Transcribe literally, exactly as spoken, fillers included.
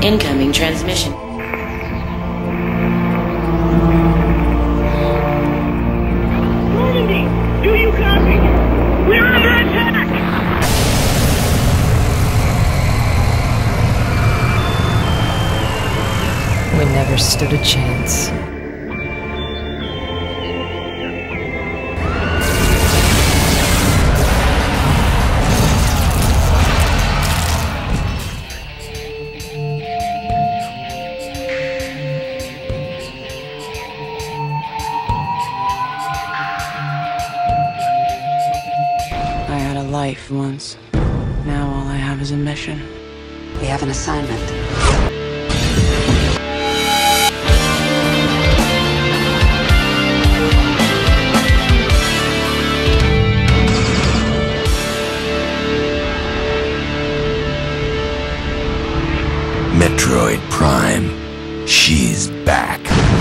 Incoming transmission. Normandy, do you copy? We're under attack! We never stood a chance. I had a life once. Now all I have is a mission. We have an assignment. Metroid Prime. She's back.